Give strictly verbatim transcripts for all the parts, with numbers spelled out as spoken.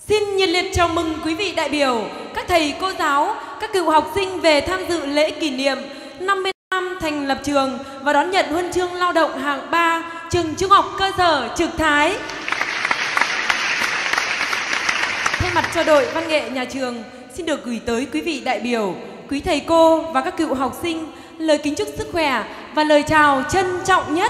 Xin nhiệt liệt chào mừng quý vị đại biểu, các thầy cô giáo, các cựu học sinh về tham dự lễ kỷ niệm năm mươi năm thành lập trường và đón nhận huân chương lao động hạng ba trường Trung học cơ sở Trực Thái. Thay mặt cho đội văn nghệ nhà trường, xin được gửi tới quý vị đại biểu, quý thầy cô và các cựu học sinh lời kính chúc sức khỏe và lời chào trân trọng nhất.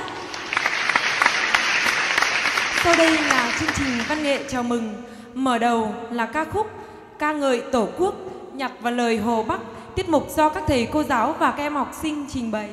Sau đây là chương trình văn nghệ chào mừng. Mở đầu là ca khúc Ca ngợi Tổ quốc, nhạc và lời Hồ Bắc, tiết mục do các thầy cô giáo và các em học sinh trình bày.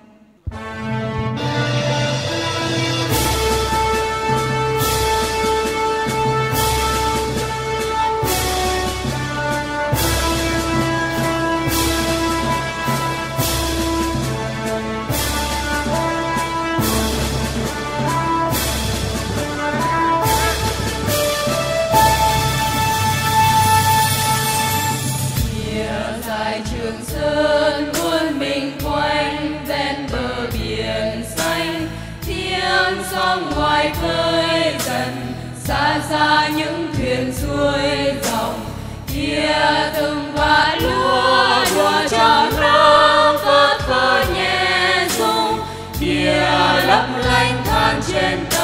Trường Sơn muôn mình quanh ven bờ biển xanh, tiếng sóng ngoài khơi dần xa xa những thuyền xuôi dòng, kia từng vạt lúa đùa trong nắng phất phơ nhẹ rung, kia lấp lánh than trên